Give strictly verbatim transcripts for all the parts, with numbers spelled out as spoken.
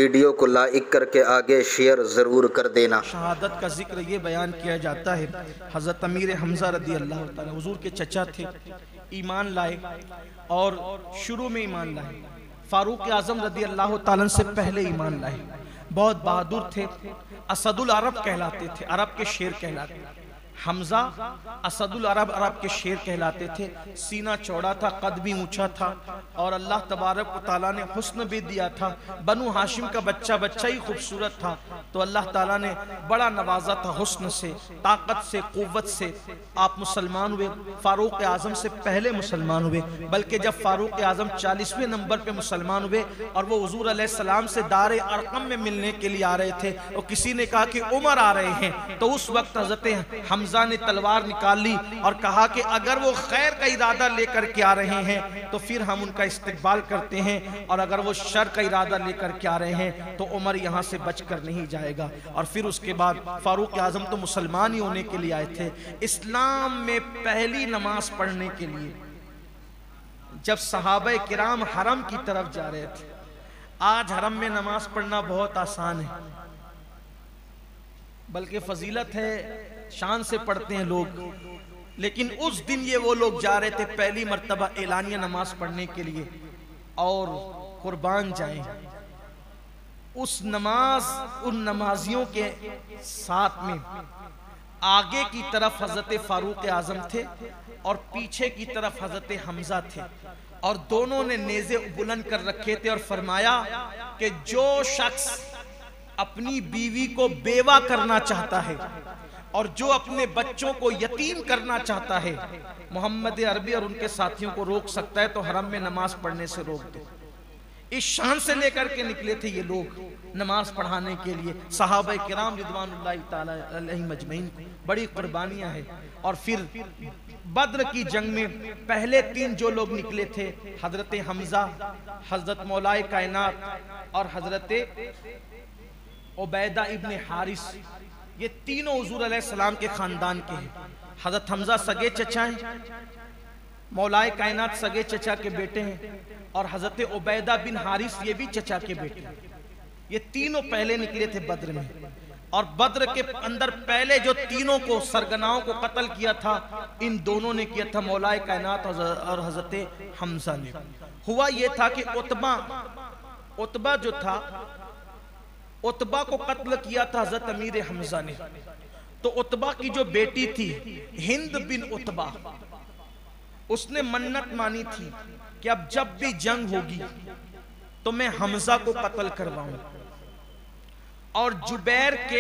Video को like करके आगे शेयर ज़रूर कर देना। शहादत का जिक्र ये बयान किया जाता है, हज़रत अमीर हमज़ा रदी अल्लाह ताला हुज़ूर के चचा थे, ईमान लाए और शुरू में ईमान लाए। फारूक आज़म रदी अल्लाह ताला से पहले ईमान लाए। बहुत बहादुर थे, असदुल अरब कहलाते थे, अरब के शेर कहलाते थे। हमजा असदुल अरब, अरब के शेर कहलाते थे। सीना चौड़ा था, कद भी ऊंचा था और अल्लाह तबारक व तआला ने हुस्न भी दिया था। बनु हाशिम का बच्चा बच्चा ही खूबसूरत था, तो अल्लाह ताला ने बड़ा नवाजा था हुस्न से, ताकत से, कुव्वत से। आप मुसलमान हुए, फारूक आज़म से पहले मुसलमान हुए। बल्कि जब फारूक आज़म चालीसवें नंबर पे मुसलमान हुए और वो हुजूर अलैहिस्सलाम से दारे अरकम में मिलने के लिए आ रहे थे, और किसी ने कहा कि उमर आ रहे हैं, तो उस वक्त हज़रत हमजा ने तलवार निकाल ली और कहा कि अगर वो खैर का इरादा लेकर के आ रहे हैं तो फिर हम उनका इस्तकबाल करते हैं, और अगर वो शर का इरादा लेकर के आ रहे हैं तो उमर यहाँ से बचकर नहीं जाएगा। और फिर उसके बाद फारूक आज़म तो मुसलमान ही होने के लिए आए थे। इस्लाम में पहली नमाज पढ़ने के लिए जब सहाबा किराम हरम की तरफ जा रहे थे, आज हरम में नमाज पढ़ना बहुत आसान है, बल्कि फजीलत है, शान से पढ़ते हैं लोग। लेकिन उस दिन ये वो लोग जा रहे थे पहली मर्तबा एलानिया नमाज पढ़ने के लिए, और कुर्बान जाएं उस नमाज, उन नमाजियों के साथ में आगे की तरफ हजरत फारूक आज़म थे और पीछे की तरफ हजरत हमजा थे, और दोनों ने नेज़े बुलंद कर रखे थे और फरमाया कि जो शख्स अपनी बीवी को बेवा करना चाहता है और जो अपने बच्चों को यतीम करना चाहता है, मोहम्मद अरबी और उनके साथियों को रोक सकता है तो हरम में नमाज पढ़ने से रोक दे। इस शान से लेकर के निकले थे ये लोग नमाज पढ़ाने के लिए। सहाबा किराम रिदवानुल्लाहि ताला अलैहिम अजमईन, बड़ी कुर्बानियां हैं। और फिर बद्र की जंग में पहले तीन जो लोग निकले थे, हजरत हमजा, हजरत मौलाए कायनात और हजरत उबैदा इब्ने हारिस, ये तीनों हुजूर अलैहिस्सलाम के खानदान के हैं। हजरत हमजा सगे चचा हैं, मौलाए कायनात सगे चचा के बेटे हैं, और हजरत उबैदा बिन हारिस ये भी चचा के बेटे हैं। ये तीनों पहले निकले थे बद्र में, और बद्र के अंदर पहले जो तीनों को सरगनाओं को कत्ल किया था, इन दोनों ने किया था, मौलाए कायनात और हजरत हमजा ने। हुआ ये था कि उतबा उतबा जो था, उतबा को कत्ल किया था हजरत अमीर हमजा ने। तो उतबा की जो बेटी थी हिंद बिन उतबा, उसने मन्नत मानी थी कि अब जब भी जंग होगी तो मैं हमजा को कत्ल करवाऊं। और जुबैर के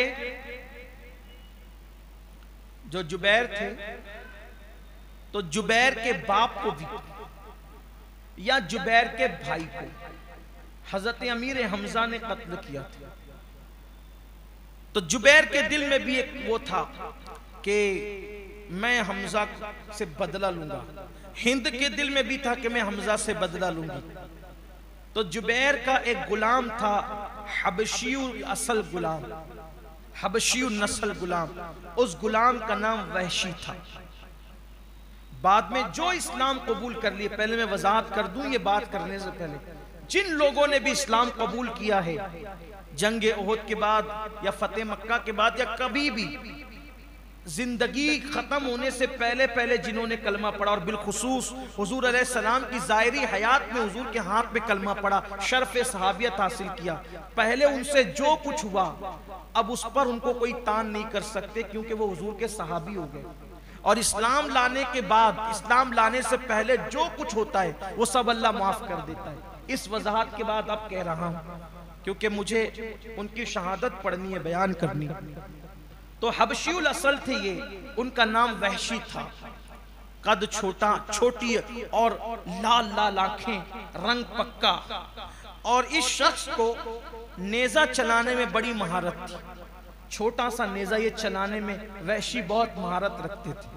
जो जुबैर थे, तो जुबैर के बाप को भी या जुबैर के भाई को हजरत अमीर हमजा ने कत्ल किया था। तो जुबैर के दिल में भी एक वो था कि मैं हमजा से बदला लूंगा, हिंद के दिल में भी था कि मैं हमजा से बदला लूंगी। तो जुबैर का एक गुलाम था, हबशियु असल गुलाम, हबशियु नस्ल गुलाम, उस गुलाम का नाम वहशी था। बाद में जो इस्लाम कबूल कर लिए, पहले मैं वजाहत कर दूं ये बात करने से पहले, जिन लोगों ने भी इस्लाम कबूल किया है जंगे ओहद के बाद या फतेह मक्का के बाद या कभी भी जिंदगी खत्म होने से पहले पहले जिन्होंने कलमा पढ़ा, और बिलखुसूस हुजूर अलैहिस्सलाम की ज़ाहिरी हयात में हुजूर के हाथ में कलमा पढ़ा, शर्फ सहाबियत हासिल किया, पहले उनसे जो कुछ हुआ अब उस पर उनको कोई तान नहीं कर सकते, क्योंकि वो हुजूर के सहाबी हो गए। और इस्लाम लाने के बाद, इस्लाम लाने से पहले जो कुछ होता है वो सब अल्लाह माफ कर देता है। इस वजाहत के बाद अब कह रहा हूं, क्योंकि मुझे उनकी शहादत पढ़नी है, बयान करनी। तो हबशियुल असल थे ये, उनका नाम वहशी था, कद छोटा, छोटी और लाल लाल आंखें, रंग पक्का। और इस शख्स को नेजा चलाने में बड़ी महारत थी, छोटा सा नेजा ये चलाने में वहशी बहुत महारत रखते थे।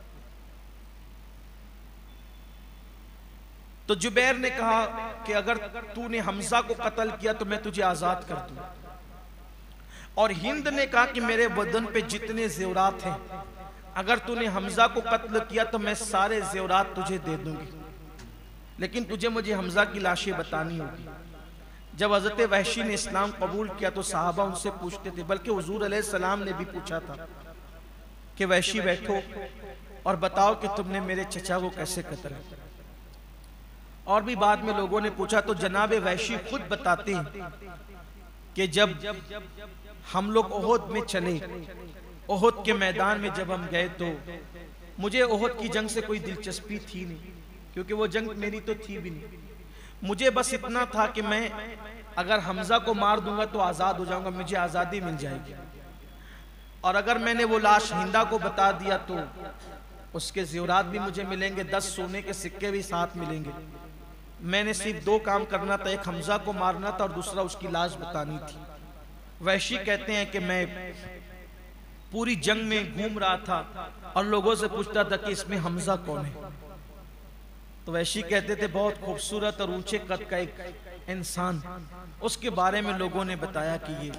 तो जुबैर ने कहा कि अगर तूने हमजा को कत्ल किया तो मैं तुझे आजाद कर दूं। और हिंद ने कहा कि मेरे बदन पे जितने जेवरात हैं, अगर तूने हमजा को कत्ल किया तो मैं सारे जेवरात तुझे दे दूंगी, लेकिन तुझे मुझे हमजा की लाशें बतानी होगी। जब हज़रत वहशी ने इस्लाम कबूल किया तो साहबा उनसे पूछते थे, बल्कि हुजूर अलैहिस्सलाम ने भी पूछा था कि वहशी बैठो और बताओ कि तुमने मेरे चचा को कैसे कत्ल किया। और भी बाद में लोगों ने पूछा तो जनाब वहशी खुद बताते हैं कि जब हम लोग ओहद में चले, ओहद के मैदान में जब हम गए तो मुझे ओहद की जंग से कोई दिलचस्पी थी नहीं, क्योंकि वो जंग मेरी तो थी भी नहीं। मुझे बस इतना था कि मैं अगर हमजा को मार दूंगा तो आज़ाद हो जाऊंगा, मुझे आज़ादी मिल जाएगी, और अगर मैंने वो लाश हिंदा को बता दिया तो उसके ज़ेवरात भी मुझे मिलेंगे, दस सोने के सिक्के भी साथ मिलेंगे। मैंने सिर्फ दो काम करना था, एक हमजा को मारना था और दूसरा उसकी लाश बतानी थी। वहशी कहते हैं कि मैं पूरी जंग में घूम रहा था और लोगों से पूछता था कि इसमें हमजा कौन है। तो वहशी कहते थे बहुत खूबसूरत और ऊंचे कद का एक इंसान, उसके बारे में लोगों ने बताया कि ये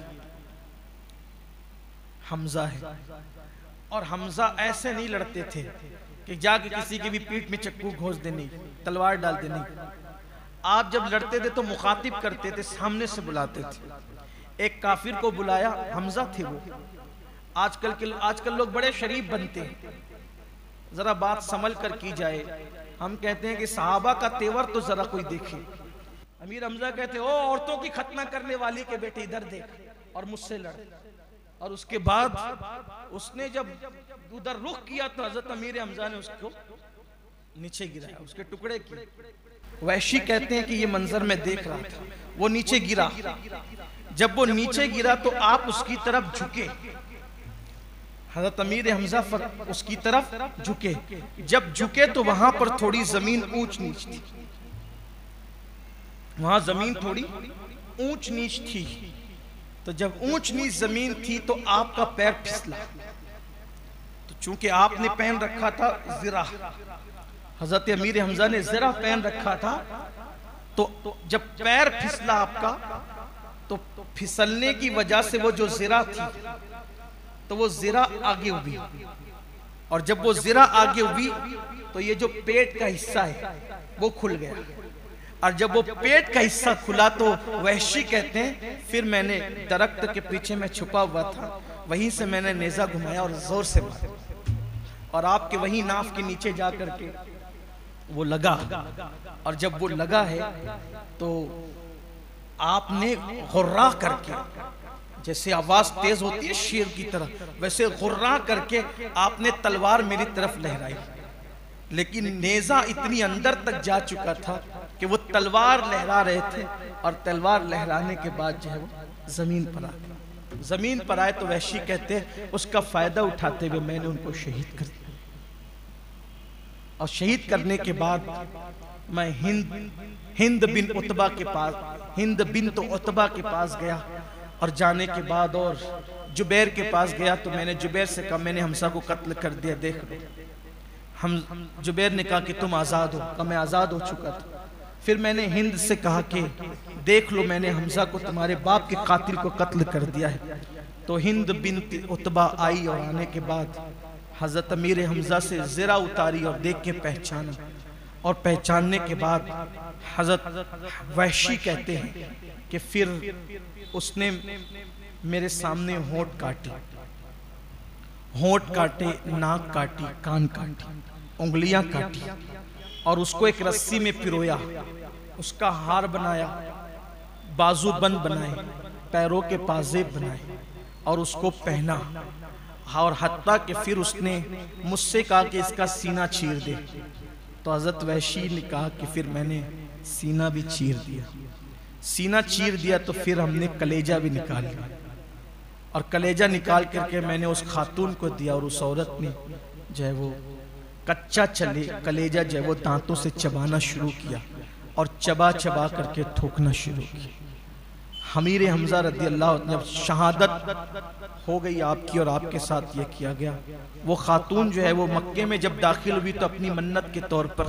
हमजा है। और हमजा ऐसे नहीं लड़ते थे कि जाके किसी की भी पीठ में चक्कू घोंस देनी, तलवार डाल देनी। आप जब लड़ते थे तो मुखातिब करते थे, सामने से बुलाते थे। एक काफिर को बुलाया, हमजा थे वो। आजकल के आजकल लोग बड़े शरीफ बनते हैं, जरा बात संभल कर की जाए। हम कहते हैं कि सहाबा का तेवर तो जरा कोई देखे। अमीर हमजा कहते ओ औरतों की खतना करने वाली के बेटे इधर देख और मुझसे लड़। और उसके बाद उसने जब उधर रुख किया तो हजरत अमीर हमजा ने उसको नीचे गिराया, उसके टुकड़े किए। वहशी कहते हैं कि ये मंजर मैं देख रहा था, वो नीचे गिरा। जब वो नीचे गिरा तो आप उसकी तरफ झुके, हज़रत अमीर हमजा उसकी तरफ झुके। जब झुके तो वहां पर थोड़ी जमीन ऊंच नीच थी, वहां जमीन थोड़ी ऊंच नीच थी। तो जब ऊंच नीच जमीन थी तो आपका पैर फिसला। तो चूंकि आपने पहन रखा था ज़िरा, हज़रत अमीर हमजा ने ज़िरा पहन रखा था, तो जब पैर फिसला आपका तो फिसलने की वजह से वो जो ज़िरा थी तो वो ज़िरा आगे हुई, और जब वो ज़िरा आगे हुई तो ये जो पेट का हिस्सा है वो खुल गया। और जब वो पेट का हिस्सा खुला तो वहशी कहते हैं फिर मैंने दरख्त के पीछे में छुपा हुआ था, वहीं से मैंने नेज़ा घुमाया और जोर से मारा, और आपके वहीं नाफ के नीचे जा करके वो लगा। और जब वो लगा है तो आपने गुर्रा करके, जैसे आवाज तेज होती है शेर की तरह, वैसे गुर्रा करके आपने तलवार मेरी तरफ लहराई। लेकिन नेज़ा इतनी अंदर तक जा चुका था कि वो तलवार लहरा रहे थे, और तलवार लहराने के बाद जो है वो जमीन पर आ गए। जमीन पर आए तो वहशी कहते हैं उसका फायदा उठाते हुए मैंने उनको शहीद कर दिया। और शहीद करने के बाद मैं हिंद हिंद बिन उतबा के पास हिंद बिन तो उतबा के पास गया, और जाने के बाद और जुबैर के पास गया तो मैंने जुबैर से कहा मैंने हमजा को कत्ल कर दिया, देख लो। हम जुबैर ने कहा कि तुम आज़ाद हो, कहा मैं आज़ाद हो चुका था। फिर मैंने हिंद से कहा कि देख लो मैंने हमजा को तुम्हारे बाप के कातिल को कत्ल कर दिया है। तो हिंद बिन उतबा आई, और आने के बाद हज़रत अमीर हमजा से ज़िरा उतारी और देख के पहचाना, और पहचानने के बाद हज़रत वहशी कहते हैं कि फिर उसने मेरे सामने होंठ काटे, होंठ काटे, नाक काटी, कान काटी, उंगलियां काटी, और उसको एक रस्सी में पिरोया, उसका हार बनाया, बाजू बंद बनाए, पैरों के पाजेब बनाए और उसको पहना। और हत्ता कि फिर उसने मुझसे कहा कि इसका सीना चीर दे। तो हज़रत वहशी ने कहा कि फिर मैंने सीना भी चीर दिया। सीना चीर दिया तो फिर हमने कलेजा भी निकाल लिया, और कलेजा निकाल करके मैंने उस खातून को दिया, और उस औरत ने जो है वो कच्चा चले कलेजा जो है वो दांतों से चबाना शुरू किया, और चबा चबा करके थूकना शुरू किया। अमीर हमजा रज़ी अल्लाह, जब शहादत हो गई आपकी और आपके साथ ये किया गया, वो खातून जो है वो मक्के में जब दाखिल हुई तो अपनी मन्नत के तौर पर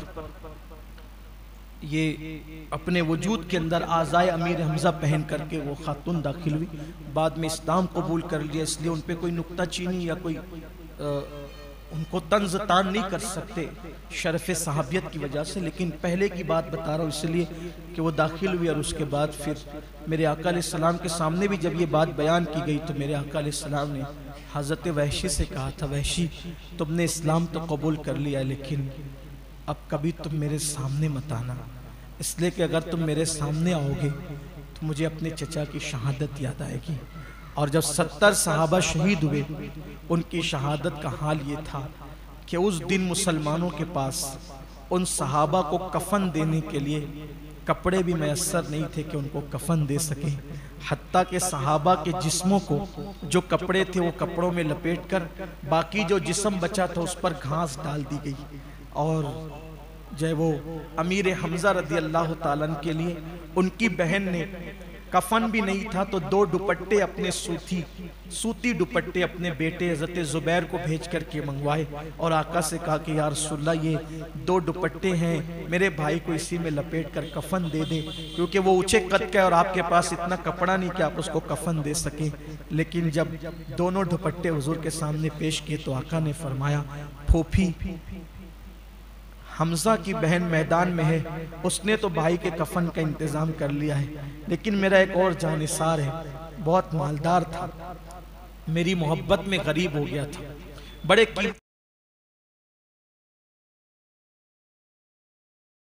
ये अपने वजूद के अंदर आज़ाए अमीर हमजा पहन करके वो खातून दाखिल हुई। बाद में इस्लाम कबूल कर लिया, इसलिए उन पर कोई नुक्ता चीनी या कोई उनको तंज तान नहीं कर सकते शरफ़ सहाबियत की वजह से। लेकिन पहले की बात बता रहा हूँ इसलिए कि वो दाखिल हुई और उसके बाद फिर मेरे आका अलैहिस्सलाम के सामने भी जब ये बात बयान की गई तो मेरे आका अलैहिस्सलाम ने हज़रत वहशी से कहा था, वहशी तुमने इस्लाम तो कबूल कर लिया लेकिन अब कभी तुम मेरे सामने मत आना, इसलिए कि अगर तुम मेरे सामने आओगे तो मुझे अपने चचा की शहादत याद आएगी। और जब सत्तर सहाबा शहीद हुए उनकी शहादत का हाल ये था कि उस दिन मुसलमानों के पास उन सहाबा को कफन देने के लिए कपड़े भी मैसर नहीं थे कि उनको कफन दे सके। हत्ता के सहाबा के जिस्मों को जो कपड़े थे वो कपड़ों में लपेट कर बाकी जो जिस्म बचा था उस पर घास डाल दी गई। और जय वो अमीर हमजा रदी अल्लाह ताला के लिए उनकी बहन ने कफन भी नहीं था तो दो दुपट्टे अपने सूती सूती दुपट्टे अपने बेटे हज़रत ज़ुबैर को भेज कर के मंगवाए और आका से कहा कि या रसूलल्लाह ये दो दुपट्टे हैं, मेरे भाई को इसी में लपेट कर कफन दे दे, क्योंकि वो ऊंचे कद का है और आपके पास इतना कपड़ा नहीं कि आप उसको कफन दे सकें। लेकिन जब दोनों दुपट्टे हुजूर के सामने पेश किए तो आका ने फरमाया, फूफी हमजा की बहन मैदान में है, उसने तो भाई के कफन का इंतज़ाम कर लिया है, लेकिन मेरा एक और जानिसार है, बहुत मालदार था, मेरी मोहब्बत में गरीब हो गया था, बड़े